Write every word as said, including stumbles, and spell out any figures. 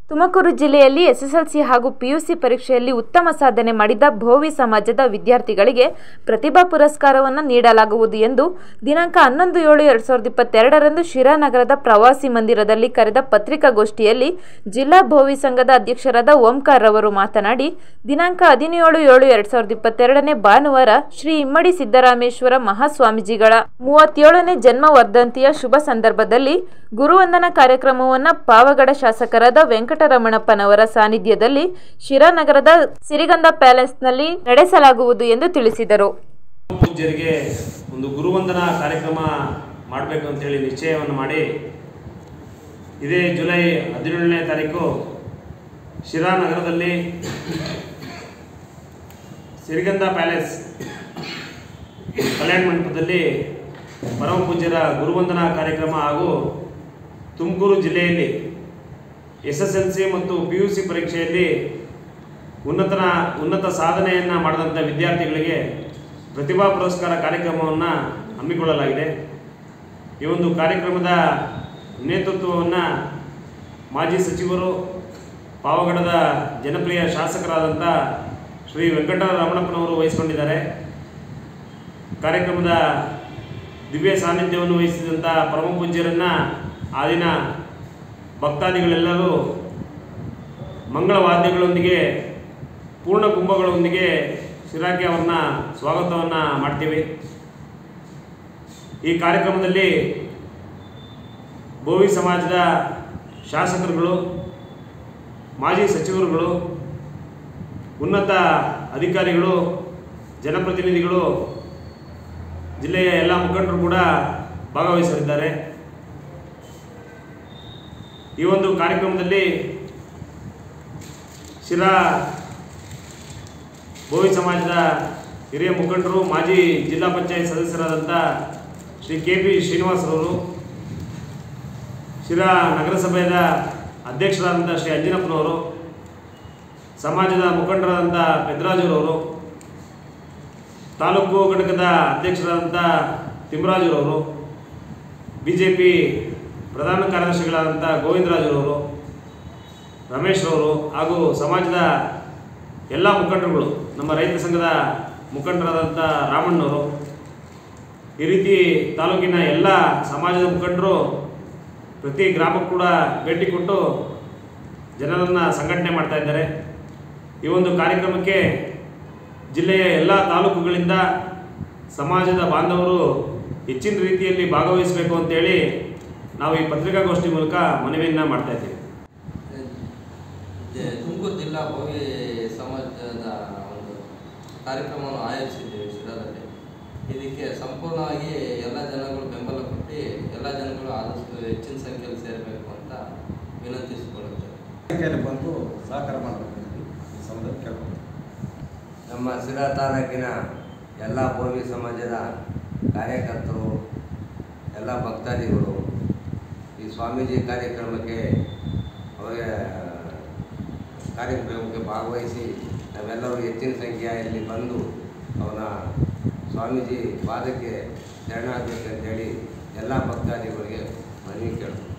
ತುಮಕೂರು ಜಿಲ್ಲೆಯಲ್ಲಿ ಎಸ್ಎಸ್ಎಲ್ಸಿ ಹಾಗೂ ಪಿಯುಸಿ ಪರೀಕ್ಷೆಯಲ್ಲಿ ಉತ್ತಮ ಸಾಧನೆ ಮಾಡಿದ ಭೋವಿ ಸಮಾಜದ ವಿದ್ಯಾರ್ಥಿಗಳಿಗೆ ಪ್ರತಿಭಾ ಪುರಸ್ಕಾರವನ್ನು ನೀಡಲಾಗುವುದು ಎಂದು ದಿನಾಂಕ ಹನ್ನೊಂದು ಏಳು ಎರಡು ಸಾವಿರದ ಇಪ್ಪತ್ತೆರಡರಂದು ಶಿರಾ ನಗರದ ಪ್ರವಾಸಿ ಮಂದಿರದಲ್ಲಿ ಕರೆದ ಪತ್ರಿಕಾಗೋಷ್ಠಿಯಲ್ಲಿ ಜಿಲ್ಲಾ ಭೋವಿ ಸಂಘದ ಅಧ್ಯಕ್ಷರಾದ ಓಂಕಾರ್ ರವರು ಮಾತನಾಡಿ, ದಿನಾಂಕ ಹದಿನೇಳು ಏಳು ಎರಡು ಸಾವಿರದ ಇಪ್ಪತ್ತೆರಡನೇ ಭಾನುವಾರ ಶ್ರೀ ಇಮ್ಮಡಿ ಸಿದ್ದರಾಮೇಶ್ವರ ಮಹಾಸ್ವಾಮೀಜಿಗಳ ಮೂವತ್ತೇಳನೇ ಜನ್ಮ ವರ್ಧಂತಿಯ ಶುಭ ಸಂದರ್ಭದಲ್ಲಿ ಗುರುವಂದನಾ ಕಾರ್ಯಕ್ರಮವನ್ನು ಪಾವಗಡ ಶಾಸಕರಾದ ಕಟರಮಣಪ್ಪನವರ ಸಾನ್ನಿಧ್ಯದಲ್ಲಿ ಶಿರಾ ನಗರದ ಸಿರಿಗಂಧ ಪ್ಯಾಲೇಸ್ನಲ್ಲಿ ನಡೆಸಲಾಗುವುದು ಎಂದು ತಿಳಿಸಿದರು. ಪೂಜ್ಯರಿಗೆ ಒಂದು ಗುರುವಂದನಾ ಕಾರ್ಯಕ್ರಮ ಮಾಡಬೇಕು ಅಂತ ಹೇಳಿ ನಿಶ್ಚಯವನ್ನು ಮಾಡಿ ಇದೇ ಜುಲೈ ಹದಿನೇಳನೇ ತಾರೀಕು ಶಿರಾ ನಗರದಲ್ಲಿ ಸಿರಿಗಂಧ ಪ್ಯಾಲೇಸ್ ಕಲ್ಯಾಣ ಮಂಟಪದಲ್ಲಿ ಪರಮ ಪೂಜ್ಯರ ಗುರುವಂದನಾ ಕಾರ್ಯಕ್ರಮ ಹಾಗೂ ತುಮಕೂರು ಜಿಲ್ಲೆಯಲ್ಲಿ ಎಸ್ ಎಸ್ ಎಲ್ ಸಿ ಮತ್ತು ಪಿ ಯು ಸಿ ಪರೀಕ್ಷೆಯಲ್ಲಿ ಉನ್ನತನ ಉನ್ನತ ಸಾಧನೆಯನ್ನು ಮಾಡಿದಂಥ ವಿದ್ಯಾರ್ಥಿಗಳಿಗೆ ಪ್ರತಿಭಾ ಪುರಸ್ಕಾರ ಕಾರ್ಯಕ್ರಮವನ್ನು ಹಮ್ಮಿಕೊಳ್ಳಲಾಗಿದೆ. ಈ ಒಂದು ಕಾರ್ಯಕ್ರಮದ ನೇತೃತ್ವವನ್ನು ಮಾಜಿ ಸಚಿವರು ಪಾವಗಡದ ಜನಪ್ರಿಯ ಶಾಸಕರಾದಂಥ ಶ್ರೀ ವೆಂಕಟರಮಣಪ್ಪನವರು ವಹಿಸಿಕೊಂಡಿದ್ದಾರೆ. ಕಾರ್ಯಕ್ರಮದ ದಿವ್ಯ ಸಾನ್ನಿಧ್ಯವನ್ನು ವಹಿಸಿದಂಥ ಪರಮ ಪೂಜ್ಯರನ್ನು ಆ ದಿನ ಭಕ್ತಾದಿಗಳೆಲ್ಲರೂ ಮಂಗಳವಾದ್ಯಗಳೊಂದಿಗೆ ಪೂರ್ಣ ಕುಂಭಗಳೊಂದಿಗೆ ಶಿರಾಕ್ಕೆ ಅವ್ರನ್ನ ಸ್ವಾಗತವನ್ನು ಮಾಡ್ತೀವಿ. ಈ ಕಾರ್ಯಕ್ರಮದಲ್ಲಿ ಭೋವಿ ಸಮಾಜದ ಶಾಸಕರುಗಳು, ಮಾಜಿ ಸಚಿವರುಗಳು, ಉನ್ನತ ಅಧಿಕಾರಿಗಳು, ಜನಪ್ರತಿನಿಧಿಗಳು, ಜಿಲ್ಲೆಯ ಎಲ್ಲ ಮುಖಂಡರು ಕೂಡ ಭಾಗವಹಿಸಲಿದ್ದಾರೆ. ಈ ಒಂದು ಕಾರ್ಯಕ್ರಮದಲ್ಲಿ ಶಿರಾ ಭೋವಿ ಸಮಾಜದ ಹಿರಿಯ ಮುಖಂಡರು, ಮಾಜಿ ಜಿಲ್ಲಾ ಪಂಚಾಯತ್ ಸದಸ್ಯರಾದಂಥ ಶ್ರೀ ಕೆ ಪಿ ಶ್ರೀನಿವಾಸರವರು, ಶಿರಾ ನಗರಸಭೆಯ ಅಧ್ಯಕ್ಷರಾದಂಥ ಶ್ರೀ ಅಂಜನಪ್ಪನವರು, ಸಮಾಜದ ಮುಖಂಡರಾದಂಥ ಪೆದ್ದರಾಜರವರು, ತಾಲೂಕು ಘಟಕದ ಅಧ್ಯಕ್ಷರಾದಂಥ ತಿಮ್ಮರಾಜರವರು, ಬಿ ಜೆ ಪಿ ಪ್ರಧಾನ ಕಾರ್ಯದರ್ಶಿಗಳಾದಂಥ ಗೋವಿಂದರಾಜರವರು, ರಮೇಶ್ರವರು ಹಾಗೂ ಸಮಾಜದ ಎಲ್ಲ ಮುಖಂಡರುಗಳು, ನಮ್ಮ ರೈತ ಸಂಘದ ಮುಖಂಡರಾದಂಥ ರಾಮಣ್ಣವರು, ಈ ರೀತಿ ತಾಲೂಕಿನ ಎಲ್ಲ ಸಮಾಜದ ಮುಖಂಡರು ಪ್ರತಿ ಗ್ರಾಮಕ್ಕೂ ಕೂಡ ಭೇಟಿ ಕೊಟ್ಟು ಜನರನ್ನು ಸಂಘಟನೆ ಮಾಡ್ತಾ ಇದ್ದಾರೆ. ಈ ಒಂದು ಕಾರ್ಯಕ್ರಮಕ್ಕೆ ಜಿಲ್ಲೆಯ ಎಲ್ಲ ತಾಲೂಕುಗಳಿಂದ ಸಮಾಜದ ಬಾಂಧವರು ಹೆಚ್ಚಿನ ರೀತಿಯಲ್ಲಿ ಭಾಗವಹಿಸಬೇಕು ಅಂತೇಳಿ ನಾವು ಈ ಪತ್ರಿಕಾಗೋಷ್ಠಿ ಮೂಲಕ ಮನವಿಯನ್ನು ಮಾಡ್ತಾ ಇದ್ದೀವಿ. ತುಮಕೂರು ಜಿಲ್ಲಾ ಭೋವಿ ಸಮಾಜದ ಒಂದು ಕಾರ್ಯಕ್ರಮವನ್ನು ಆಯೋಜಿಸಿದ್ದೇವೆ ಶಿರಾದಲ್ಲಿ. ಇದಕ್ಕೆ ಸಂಪೂರ್ಣವಾಗಿ ಎಲ್ಲ ಜನಗಳು ಬೆಂಬಲ ಕೊಟ್ಟು ಎಲ್ಲ ಜನಗಳು ಆದಷ್ಟು ಹೆಚ್ಚಿನ ಸಂಖ್ಯೆಯಲ್ಲಿ ಸೇರಬೇಕು ಅಂತ ವಿನಂತಿಸಿಕೊಳ್ಳುತ್ತೇವೆ. ಬಂದು ಸಹಕಾರ ಮಾಡಬೇಕು ಈ ಸಂದರ್ಭ ಕೇಳ್ಕೊಂಡು ನಮ್ಮ ಶಿರಾ ತಾಲೂಕಿನ ಎಲ್ಲ ಭೋವಿ ಸಮಾಜದ ಕಾರ್ಯಕರ್ತರು, ಎಲ್ಲ ಭಕ್ತಾದಿಗಳು ಈ ಸ್ವಾಮೀಜಿ ಕಾರ್ಯಕ್ರಮಕ್ಕೆ ಅವರ ಕಾರ್ಯಕ್ರಮಕ್ಕೆ ಭಾಗವಹಿಸಿ ನಾವೆಲ್ಲರೂ ಹೆಚ್ಚಿನ ಸಂಖ್ಯೆಯಲ್ಲಿ ಬಂದು ಅವನ ಸ್ವಾಮೀಜಿ ಪಾದಕ್ಕೆ ಶರಣಾಗಬೇಕಂತೇಳಿ ಎಲ್ಲ ಭಕ್ತಾದಿಗಳಿಗೆ ಮನವಿ ಕೇಳ್ತೀವಿ.